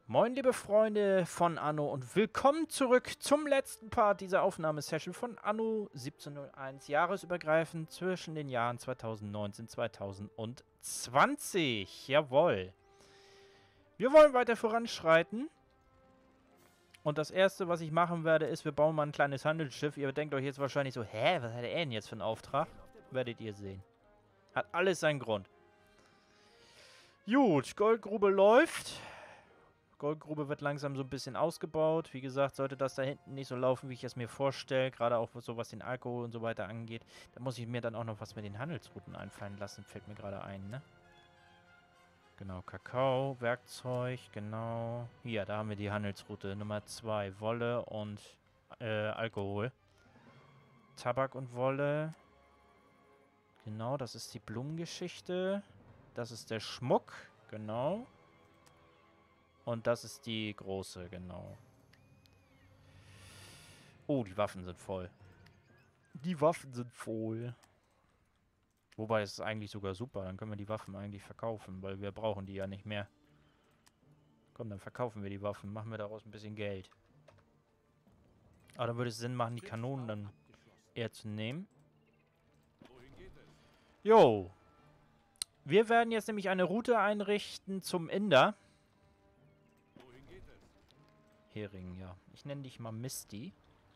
Moin liebe Freunde von Anno und willkommen zurück zum letzten Part dieser Aufnahmesession von Anno 1701, jahresübergreifend zwischen den Jahren 2019 und 2020. Jawohl. Wir wollen weiter voranschreiten. Und das erste, was ich machen werde, ist, wir bauen mal ein kleines Handelsschiff. Ihr denkt euch jetzt wahrscheinlich so, hä, was hat er denn jetzt für einen Auftrag? Werdet ihr sehen. Hat alles seinen Grund. Gut, Goldgrube läuft. Goldgrube wird langsam so ein bisschen ausgebaut. Wie gesagt, sollte das da hinten nicht so laufen, wie ich es mir vorstelle, gerade auch so was den Alkohol und so weiter angeht, da muss ich mir dann auch noch was mit den Handelsrouten einfallen lassen, fällt mir gerade ein, ne? Genau, Kakao, Werkzeug, genau. Hier, da haben wir die Handelsroute Nummer 2, Wolle und Alkohol. Tabak und Wolle. Genau, das ist die Blumengeschichte. Das ist der Schmuck, genau. Und das ist die große, genau. Oh, die Waffen sind voll. Die Waffen sind voll. Wobei, es ist eigentlich sogar super. Dann können wir die Waffen eigentlich verkaufen, weil wir brauchen die ja nicht mehr. Komm, dann verkaufen wir die Waffen. Machen wir daraus ein bisschen Geld. Aber dann würde es Sinn machen, die Kanonen dann eher zu nehmen. Jo. Wir werden jetzt nämlich eine Route einrichten zum Inder. Hering, ja. Ich nenne dich mal Misty.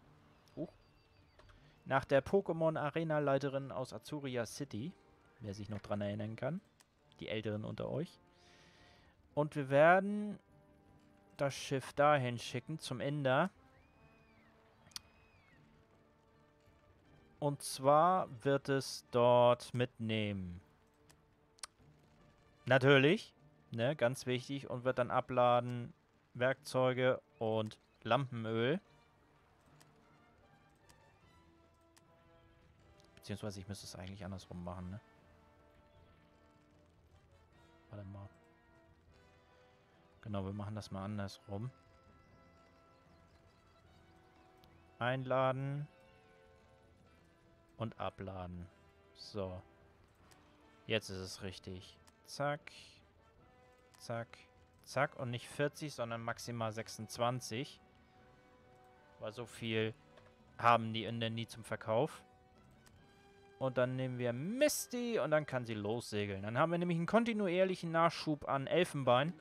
Nach der Pokémon-Arena-Leiterin aus Azuria City. Wer sich noch dran erinnern kann. Die Älteren unter euch. Und wir werden das Schiff dahin schicken, zum Inder. Und zwar wird es dort mitnehmen. Natürlich, ne, ganz wichtig. Und wird dann abladen Werkzeuge und Lampenöl. Beziehungsweise ich müsste es eigentlich andersrum machen, ne? Warte mal. Genau, wir machen das mal andersrum. Einladen. Und abladen. So. Jetzt ist es richtig. Zack. Zack. Zack. Und nicht 40, sondern maximal 26. Weil so viel haben die Inder nie zum Verkauf. Und dann nehmen wir Misty und dann kann sie lossegeln. Dann haben wir nämlich einen kontinuierlichen Nachschub an Elfenbein.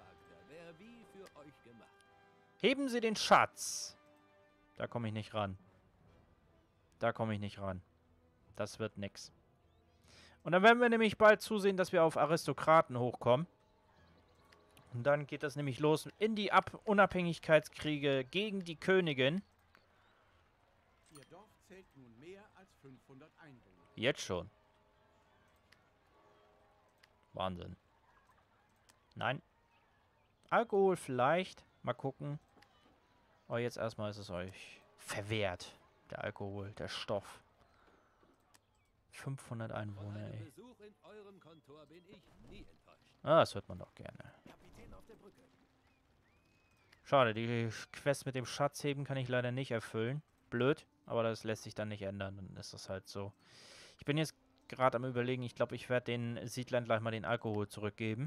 Heben Sie den Schatz. Da komme ich nicht ran. Da komme ich nicht ran. Das wird nix. Und dann werden wir nämlich bald zusehen, dass wir auf Aristokraten hochkommen. Und dann geht das nämlich los in die Unabhängigkeitskriege gegen die Königin. Ihr Dorf zählt nun mehr als 500 Einwohner. Jetzt schon. Wahnsinn. Nein. Alkohol vielleicht. Mal gucken. Aber jetzt erstmal ist es euch verwehrt. Der Alkohol, der Stoff. 500 Einwohner, ey. Ah, das hört man doch gerne. Schade, die Quest mit dem Schatzheben kann ich leider nicht erfüllen. Blöd, aber das lässt sich dann nicht ändern. Dann ist das halt so. Ich bin jetzt gerade am Überlegen, ich glaube, ich werde den Siedlern gleich mal den Alkohol zurückgeben.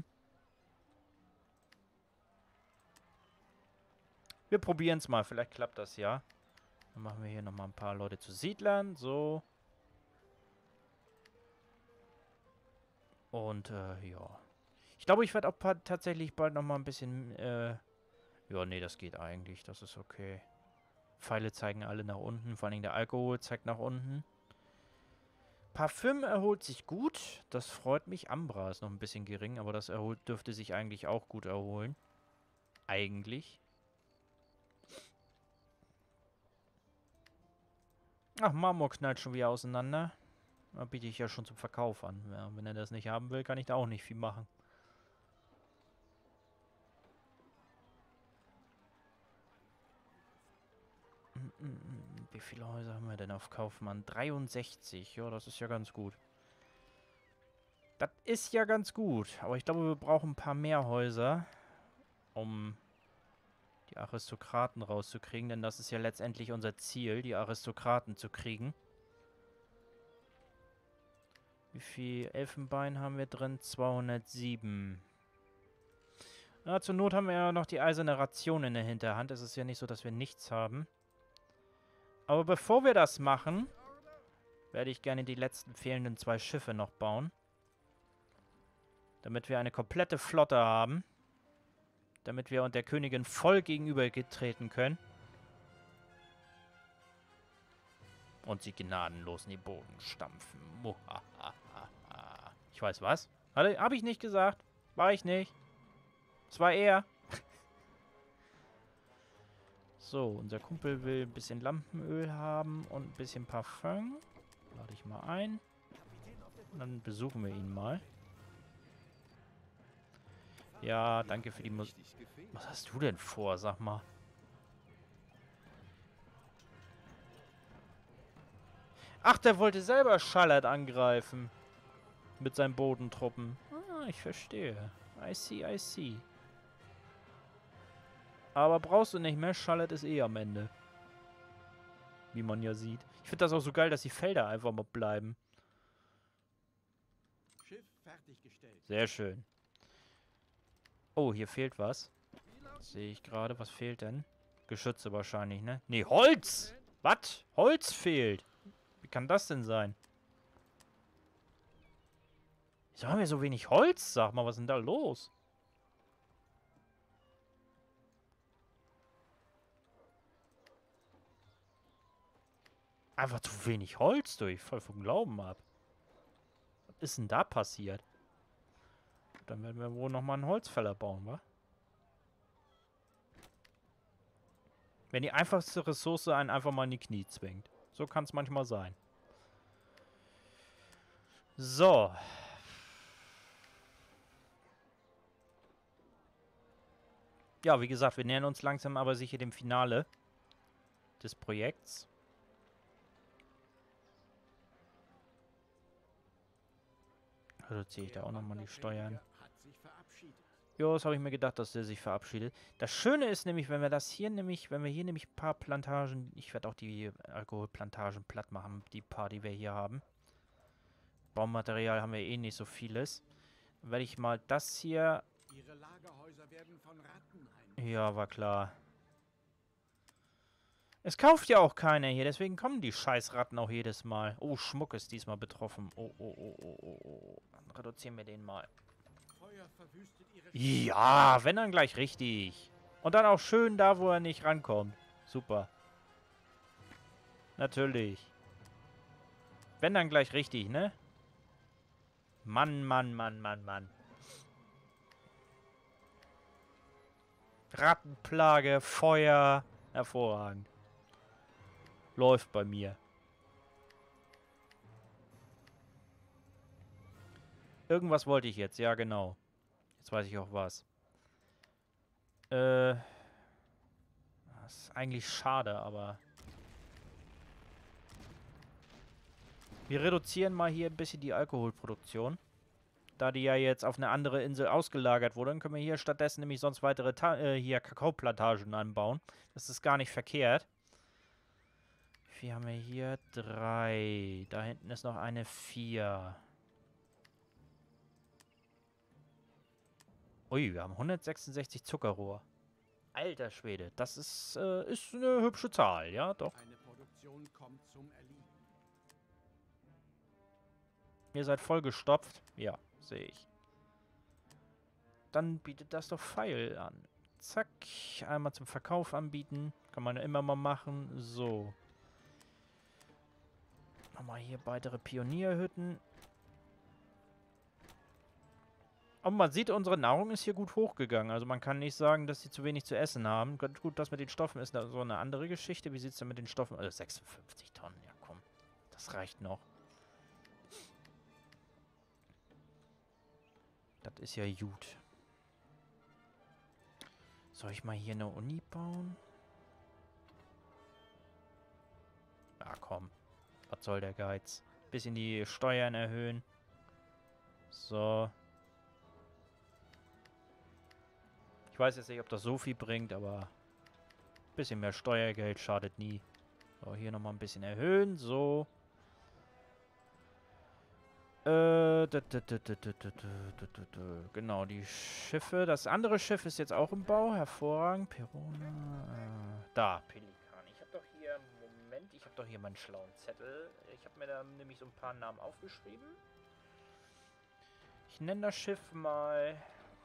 Wir probieren es mal, vielleicht klappt das ja. Dann machen wir hier nochmal ein paar Leute zu Siedlern. So. Und, ja. Ich glaube, ich werde auch tatsächlich bald nochmal ein bisschen, ja, nee, das geht eigentlich. Das ist okay. Pfeile zeigen alle nach unten. Vor allem der Alkohol zeigt nach unten. Parfüm erholt sich gut. Das freut mich. Ambra ist noch ein bisschen gering, aber das dürfte sich eigentlich auch gut erholen. Eigentlich. Ach, Marmor knallt schon wieder auseinander. Da biete ich ja schon zum Verkauf an. Ja, wenn er das nicht haben will, kann ich da auch nicht viel machen. Wie viele Häuser haben wir denn auf Kaufmann? 63. Ja, das ist ja ganz gut. Das ist ja ganz gut. Aber ich glaube, wir brauchen ein paar mehr Häuser, um die Aristokraten rauszukriegen. Denn das ist ja letztendlich unser Ziel, die Aristokraten zu kriegen. Wie viel Elfenbein haben wir drin? 207. Na, zur Not haben wir ja noch die eiserne Ration in der Hinterhand. Es ist ja nicht so, dass wir nichts haben. Aber bevor wir das machen, werde ich gerne die letzten fehlenden 2 Schiffe noch bauen. Damit wir eine komplette Flotte haben. Damit wir der Königin voll gegenübergetreten können. Und sie gnadenlos in die Boden stampfen. Ich weiß was. Habe ich nicht gesagt. War ich nicht. Es war er. So, unser Kumpel will ein bisschen Lampenöl haben und ein bisschen Parfum. Lade ich mal ein. Und dann besuchen wir ihn mal. Ja, danke für die Musik. Was hast du denn vor, sag mal? Ach, der wollte selber Schallert angreifen. Mit seinen Bodentruppen. Ah, ich verstehe. I see, I see. Aber brauchst du nicht mehr. Schallert ist eh am Ende. Wie man ja sieht. Ich finde das auch so geil, dass die Felder einfach mal bleiben. Schiff fertiggestellt. Sehr schön. Oh, hier fehlt was. Sehe ich gerade. Was fehlt denn? Geschütze wahrscheinlich, ne? Nee, Holz! Was? Holz fehlt. Wie kann das denn sein? Wieso haben wir so wenig Holz? Sag mal, was ist denn da los? Einfach zu wenig Holz, du. Ich voll vom Glauben ab. Was ist denn da passiert? Dann werden wir wohl nochmal einen Holzfäller bauen, wa? Wenn die einfachste Ressource einen einfach mal in die Knie zwingt. So kann es manchmal sein. So. Ja, wie gesagt, wir nähern uns langsam aber sicher dem Finale des Projekts. Reduziere ich da auch nochmal die Steuern. Ja, das habe ich mir gedacht, dass der sich verabschiedet. Das Schöne ist nämlich, wenn wir hier nämlich ein paar Plantagen, ich werde auch die Alkoholplantagen platt machen, die paar, die wir hier haben. Baumaterial haben wir eh nicht so vieles. Dann werde ich mal das hier... Ihre Lagerhäuser werden von Ratten Ja, war klar. Es kauft ja auch keiner hier, deswegen kommen die Scheißratten auch jedes Mal. Oh, Schmuck ist diesmal betroffen. Oh, oh, oh, oh, oh, oh. Dann reduzieren wir den mal. Feuer verwüstet ihre Ja, wenn dann gleich richtig. Und dann auch schön da, wo er nicht rankommt. Super. Natürlich. Wenn dann gleich richtig, ne? Mann, Mann, Mann, Mann, Mann. Rattenplage, Feuer. Hervorragend. Läuft bei mir. Irgendwas wollte ich jetzt, ja genau. Jetzt weiß ich auch was. Das ist eigentlich schade, aber... Wir reduzieren mal hier ein bisschen die Alkoholproduktion. Da die ja jetzt auf eine andere Insel ausgelagert wurde, dann können wir hier stattdessen nämlich sonst weitere Kakaoplantagen anbauen. Das ist gar nicht verkehrt. Wie viel haben wir hier? 3. Da hinten ist noch eine 4. Ui, wir haben 166 Zuckerrohr. Alter Schwede, das ist eine hübsche Zahl, ja doch. Eine Produktion kommt zum Erliegen. Ihr seid vollgestopft? Ja, sehe ich. Dann bietet das doch Pfeil an. Zack, einmal zum Verkauf anbieten. Kann man ja immer mal machen. So. Nochmal hier weitere Pionierhütten. Aber man sieht, unsere Nahrung ist hier gut hochgegangen. Also man kann nicht sagen, dass sie zu wenig zu essen haben. Gut, das mit den Stoffen ist so eine andere Geschichte. Wie sieht es denn mit den Stoffen? Also 56 Tonnen, ja komm. Das reicht noch. Das ist ja gut. Soll ich mal hier eine Uni bauen? Ah, komm. Was soll der Geiz? Bisschen die Steuern erhöhen. So. Ich weiß jetzt nicht, ob das so viel bringt, aber ein bisschen mehr Steuergeld schadet nie. So, hier nochmal ein bisschen erhöhen. So. Genau, die Schiffe. Das andere Schiff ist jetzt auch im Bau. Hervorragend. Perona. Da, Pelikan. Ich habe doch hier... Moment, ich habe doch hier meinen schlauen Zettel. Ich habe mir da nämlich so ein paar Namen aufgeschrieben. Ich nenne das Schiff mal...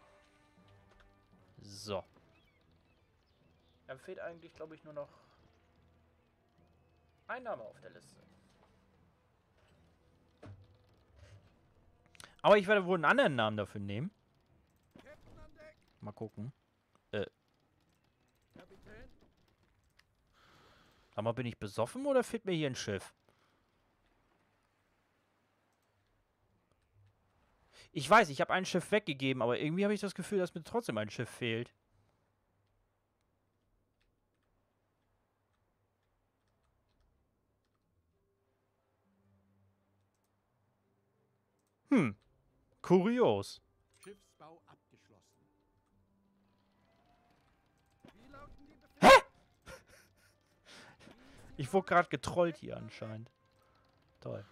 So. Dann fehlt eigentlich, glaube ich, nur noch ein Name auf der Liste. Aber ich werde wohl einen anderen Namen dafür nehmen. Mal gucken. Sag mal, bin ich besoffen oder fehlt mir hier ein Schiff? Ich weiß, ich habe ein Schiff weggegeben, aber irgendwie habe ich das Gefühl, dass mir trotzdem ein Schiff fehlt. Kurios. Schiffsbau abgeschlossen. Wie lauten die Befehle? Hä? Ich wurde gerade getrollt hier anscheinend. Toll.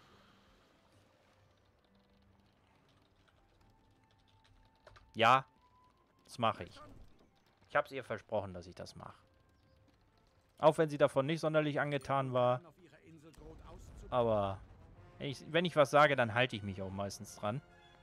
Ja, das mache ich. Ich habe es ihr versprochen, dass ich das mache. Auch wenn sie davon nicht sonderlich angetan war. Auf ihrer Insel droht auszubrechen. Aber wenn ich was sage, dann halte ich mich auch meistens dran.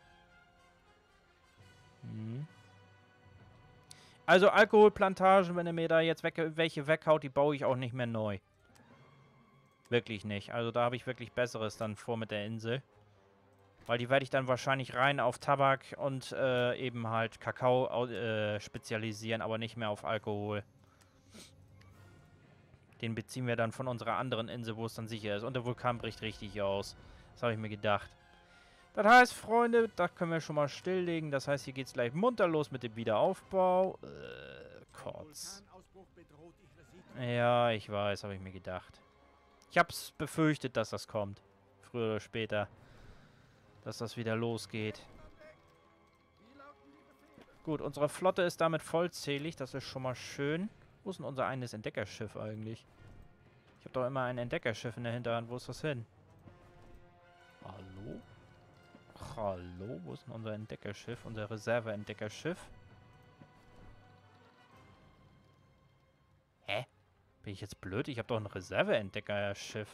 Also Alkoholplantagen, wenn er mir da jetzt welche weghaut, die baue ich auch nicht mehr neu. Wirklich nicht. Also da habe ich wirklich Besseres dann vor mit der Insel. Weil die werde ich dann wahrscheinlich rein auf Tabak und eben halt Kakao spezialisieren, aber nicht mehr auf Alkohol. Den beziehen wir dann von unserer anderen Insel, wo es dann sicher ist. Und der Vulkan bricht richtig aus. Das habe ich mir gedacht. Das heißt, Freunde, das können wir schon mal stilllegen. Das heißt, hier geht es gleich munter los mit dem Wiederaufbau. Kotz. Vulkanausbruch bedroht ihre Siedlung. Ja, ich weiß, habe ich mir gedacht. Ich habe es befürchtet, dass das kommt. Früher oder später. Dass das wieder losgeht. Wie lauten die Befehle? Gut, unsere Flotte ist damit vollzählig. Das ist schon mal schön. Wo ist denn unser eines Entdeckerschiff eigentlich? Ich habe doch immer ein Entdeckerschiff in der Hinterhand. Wo ist das hin? Hallo? Hallo? Wo ist denn unser Entdeckerschiff? Unser Reserve-Entdeckerschiff? Hä? Bin ich jetzt blöd? Ich habe doch ein Reserve-Entdeckerschiff.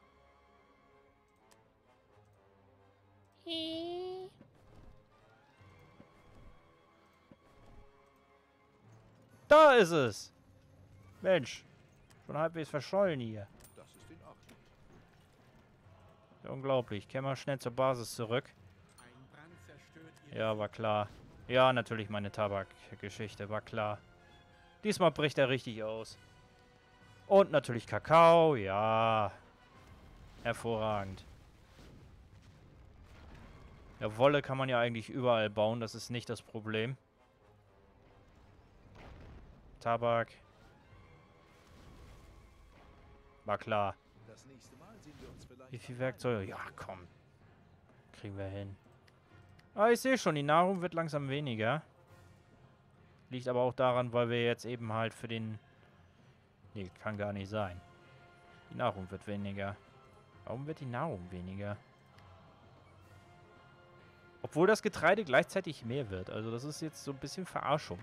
Da ist es! Mensch, schon halbwegs verschollen hier. Das ist in Ordnung. Ja, unglaublich. Ich kehr mal schnell zur Basis zurück. Ein Brand zerstört ihre Ja, war klar. Ja, natürlich meine Tabakgeschichte, war klar. Diesmal bricht er richtig aus. Und natürlich Kakao, ja. Hervorragend. Ja, Wolle kann man ja eigentlich überall bauen, das ist nicht das Problem. Tabak. War klar. Das nächste Mal sehen wir uns vielleicht. Wie viel Werkzeuge? Ja, komm. Kriegen wir hin. Ah, ich sehe schon, die Nahrung wird langsam weniger. Liegt aber auch daran, weil wir jetzt eben halt für den... Nee, kann gar nicht sein. Die Nahrung wird weniger. Warum wird die Nahrung weniger? Obwohl das Getreide gleichzeitig mehr wird. Also das ist jetzt so ein bisschen Verarschung.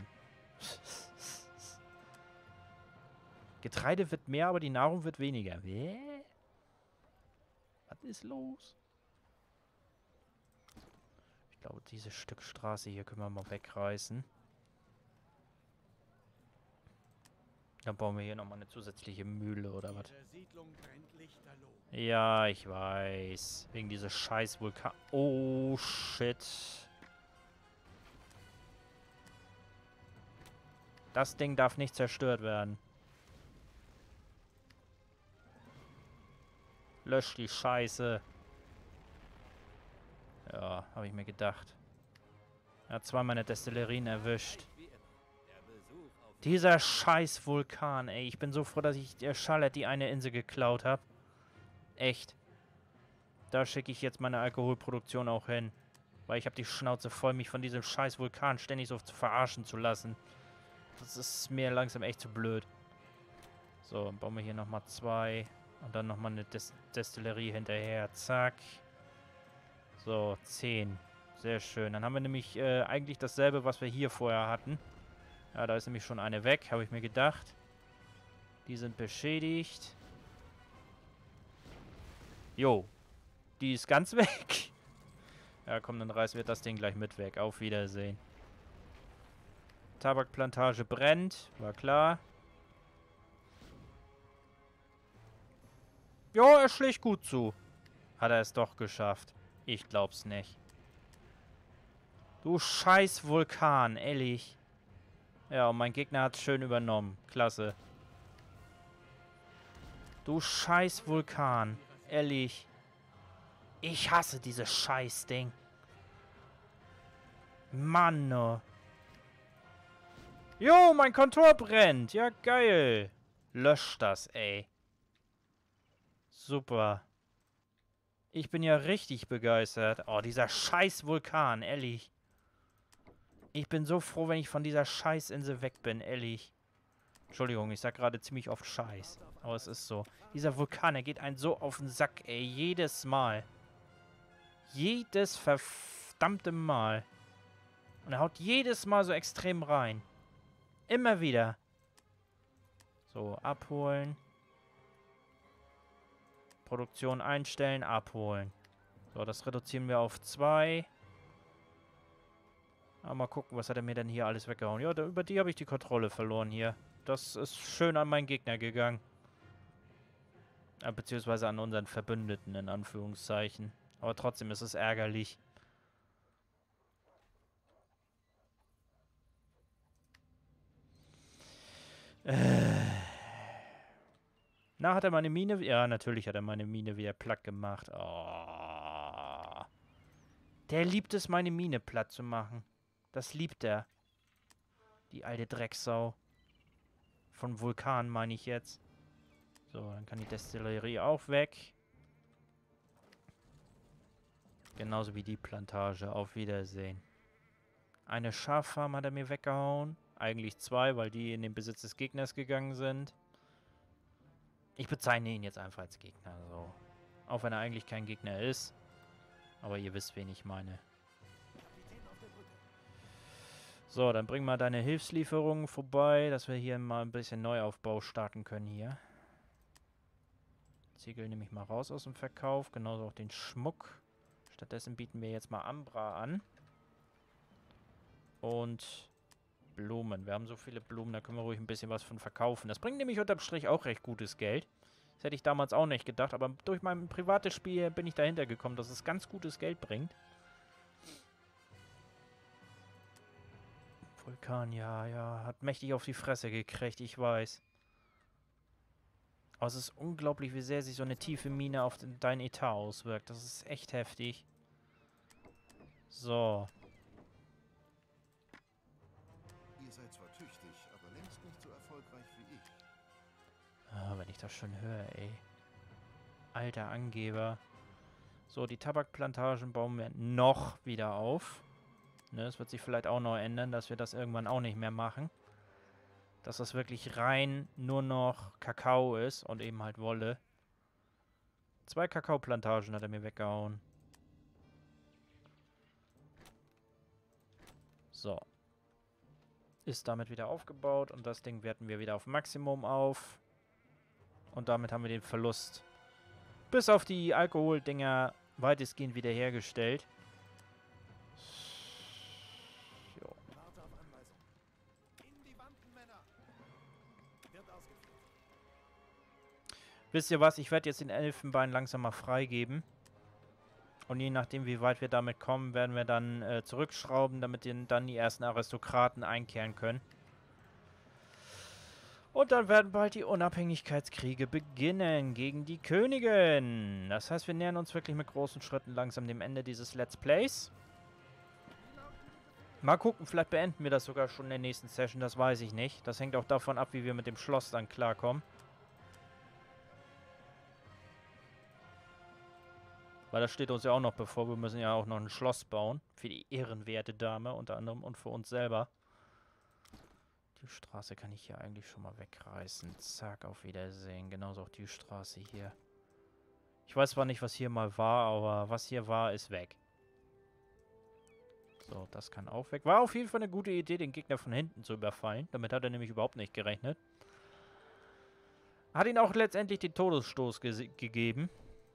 Getreide wird mehr, aber die Nahrung wird weniger. Was ist los? Ich glaube, dieses Stück Straße hier können wir mal wegreißen. Dann bauen wir hier nochmal eine zusätzliche Mühle oder was. Ihre Siedlung brennt lichterloh. Ja, ich weiß. Wegen dieser scheiß Vulkan... Oh, shit. Das Ding darf nicht zerstört werden. Lösch die Scheiße. Ja, habe ich mir gedacht. Er hat zwar meine Destillerien erwischt. Dieser scheiß Vulkan, ey. Ich bin so froh, dass ich der Charlotte die eine Insel geklaut habe. Echt. Da schicke ich jetzt meine Alkoholproduktion auch hin. Weil ich habe die Schnauze voll, mich von diesem scheiß Vulkan ständig so verarschen zu lassen. Das ist mir langsam echt zu blöd. So, dann bauen wir hier nochmal 2. Und dann nochmal eine Destillerie hinterher. Zack. So, 10. Sehr schön. Dann haben wir nämlich eigentlich dasselbe, was wir hier vorher hatten. Ja, da ist nämlich schon eine weg, habe ich mir gedacht. Die sind beschädigt. Jo, die ist ganz weg. Ja, komm, dann reißen wir das Ding gleich mit weg. Auf Wiedersehen. Tabakplantage brennt, war klar. Jo, er schlägt gut zu. Hat er es doch geschafft. Ich glaub's nicht. Du scheiß Vulkan, ehrlich. Ja, und mein Gegner hat's schön übernommen. Klasse. Du scheiß Vulkan, ehrlich. Ich hasse dieses Scheißding. Mann, oh. Jo, mein Kontor brennt. Ja, geil. Lösch das, ey. Super. Ich bin ja richtig begeistert. Oh, dieser scheiß Vulkan, ehrlich. Ich bin so froh, wenn ich von dieser Scheißinsel weg bin, ehrlich. Entschuldigung, ich sag gerade ziemlich oft Scheiß. Aber es ist so. Dieser Vulkan, er geht einen so auf den Sack, ey. Jedes Mal. Jedes verdammte Mal. Und er haut jedes Mal so extrem rein. Immer wieder. So, abholen. Produktion einstellen, abholen. So, das reduzieren wir auf 2. Mal gucken, was hat er mir denn hier alles weggehauen. Ja, über die habe ich die Kontrolle verloren hier. Das ist schön an meinen Gegner gegangen. Beziehungsweise an unseren Verbündeten, in Anführungszeichen. Aber trotzdem ist es ärgerlich. Na, hat er meine Mine... Ja, natürlich hat er meine Mine wieder platt gemacht. Oh. Der liebt es, meine Mine platt zu machen. Das liebt er. Die alte Drecksau. Von Vulkan meine ich jetzt. So, dann kann die Destillerie auch weg. Genauso wie die Plantage. Auf Wiedersehen. Eine Schaffarm hat er mir weggehauen. Eigentlich 2, weil die in den Besitz des Gegners gegangen sind. Ich bezeichne ihn jetzt einfach als Gegner. So. Auch wenn er eigentlich kein Gegner ist. Aber ihr wisst, wen ich meine. So, dann bring mal deine Hilfslieferungen vorbei, dass wir hier mal ein bisschen Neuaufbau starten können hier. Ziegel nehme ich mal raus aus dem Verkauf. Genauso auch den Schmuck. Stattdessen bieten wir jetzt mal Ambra an. Und Blumen. Wir haben so viele Blumen, da können wir ruhig ein bisschen was von verkaufen. Das bringt nämlich unterm Strich auch recht gutes Geld. Das hätte ich damals auch nicht gedacht, aber durch mein privates Spiel bin ich dahinter gekommen, dass es ganz gutes Geld bringt. Vulkan, ja, hat mächtig auf die Fresse gekriegt, ich weiß. Aber es ist unglaublich, wie sehr sich so eine tiefe Mine auf dein Etat auswirkt. Das ist echt heftig. So. Ihr seid zwar tüchtig, aber längst nicht so erfolgreich wie ich. Ah, wenn ich das schon höre, ey. Alter Angeber. So, die Tabakplantagen bauen wir noch wieder auf. Ne, das wird sich vielleicht auch noch ändern, dass wir das irgendwann auch nicht mehr machen. Dass das wirklich rein nur noch Kakao ist und eben halt Wolle. 2 Kakaoplantagen hat er mir weggehauen. So. Ist damit wieder aufgebaut und das Ding werten wir wieder auf Maximum auf. Und damit haben wir den Verlust bis auf die Alkoholdinger weitestgehend wiederhergestellt. Jo. Wisst ihr was? Ich werde jetzt den Elfenbein langsam mal freigeben. Und je nachdem, wie weit wir damit kommen, werden wir dann zurückschrauben, damit dann die ersten Aristokraten einkehren können. Und dann werden bald die Unabhängigkeitskriege beginnen gegen die Königin. Das heißt, wir nähern uns wirklich mit großen Schritten langsam dem Ende dieses Let's Plays. Mal gucken, vielleicht beenden wir das sogar schon in der nächsten Session, das weiß ich nicht. Das hängt auch davon ab, wie wir mit dem Schloss dann klarkommen. Weil das steht uns ja auch noch bevor, wir müssen ja auch noch ein Schloss bauen. Für die ehrenwerte Dame unter anderem und für uns selber. Die Straße kann ich hier eigentlich schon mal wegreißen. Zack, auf Wiedersehen. Genauso auch die Straße hier. Ich weiß zwar nicht, was hier mal war, aber was hier war, ist weg. So, das kann auch weg. War auf jeden Fall eine gute Idee, den Gegner von hinten zu überfallen. Damit hat er nämlich überhaupt nicht gerechnet. Hat ihn auch letztendlich den Todesstoß gegeben.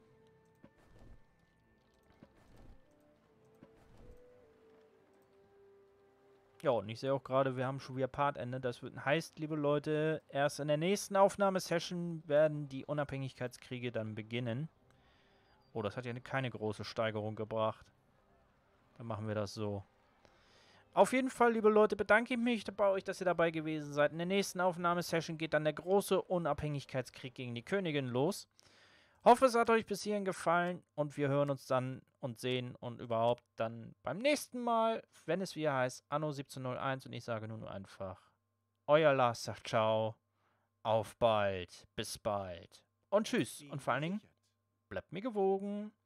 Ja, und ich sehe auch gerade, wir haben schon wieder Partende. Das heißt, liebe Leute, erst in der nächsten Aufnahmesession werden die Unabhängigkeitskriege dann beginnen. Oh, das hat ja keine große Steigerung gebracht. Dann machen wir das so. Auf jeden Fall, liebe Leute, bedanke ich mich bei euch, dass ihr dabei gewesen seid. In der nächsten Aufnahmesession geht dann der große Unabhängigkeitskrieg gegen die Königin los. Hoffe, es hat euch bis hierhin gefallen und wir hören uns dann und sehen und überhaupt dann beim nächsten Mal, wenn es wieder heißt, Anno 1701 und ich sage nur einfach, euer Lars sagt ciao, auf bald, bis bald und tschüss und vor allen Dingen, bleibt mir gewogen.